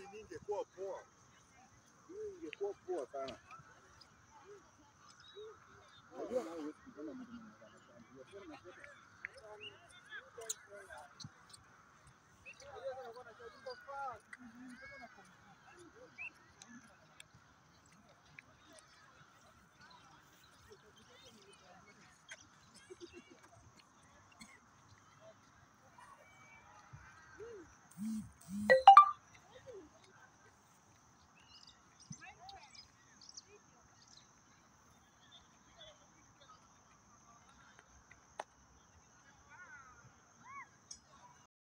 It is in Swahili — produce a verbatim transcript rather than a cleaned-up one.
mimi ingekuwa poa. Hii ingekuwa poa sana. Unajua na wewe kama mtu mwenye anafanya biashara na pesa. Mm-hmm.